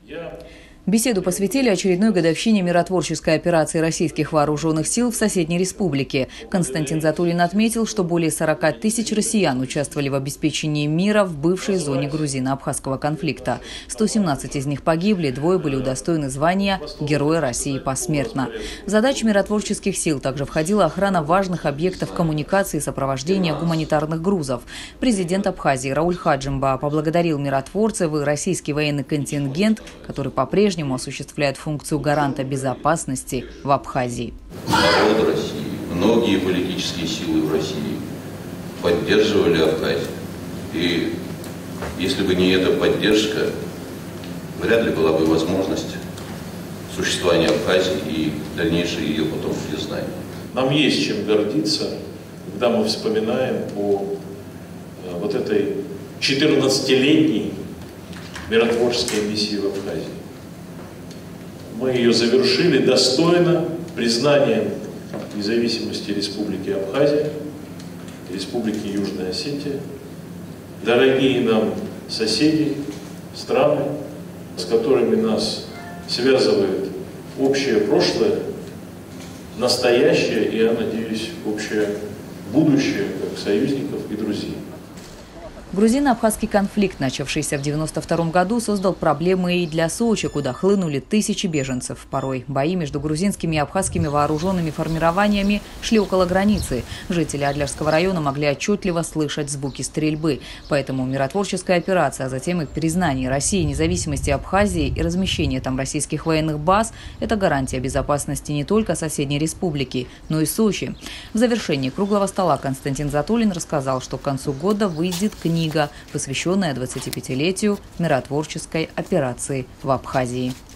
Беседу посвятили очередной годовщине миротворческой операции российских вооруженных сил в соседней республике. Константин Затулин отметил, что более 40 тысяч россиян участвовали в обеспечении мира в бывшей зоне грузино-абхазского конфликта. 117 из них погибли, 2 были удостоены звания Героя России посмертно. В задачи миротворческих сил также входила охрана важных объектов коммуникации и сопровождения гуманитарных грузов. Президент Абхазии Рауль Хаджимба поблагодарил миротворцев и российский военный контингент, который по-прежнему осуществляет функцию гаранта безопасности в Абхазии. Народ России, многие политические силы в России поддерживали Абхазию. И если бы не эта поддержка, вряд ли была бы возможность существования Абхазии и дальнейшее ее потом признание. Нам есть чем гордиться, когда мы вспоминаем о вот этой 14-летней миротворческой миссии в Абхазии. Мы ее завершили достойно признанием независимости Республики Абхазия, Республики Южная Осетия. Дорогие нам соседи, страны, с которыми нас связывает общее прошлое, настоящее и, я надеюсь, общее будущее, как союзников и друзей. Грузино-абхазский конфликт, начавшийся в 1992 году, создал проблемы и для Сочи, куда хлынули тысячи беженцев. Порой бои между грузинскими и абхазскими вооруженными формированиями шли около границы. Жители Адлерского района могли отчетливо слышать звуки стрельбы. Поэтому миротворческая операция, а затем и признание России независимости Абхазии и размещение там российских военных баз – это гарантия безопасности не только соседней республики, но и Сочи. В завершении круглого стола Константин Затулин рассказал, что к концу года выйдет книга, посвященная 25-летию миротворческой операции в Абхазии.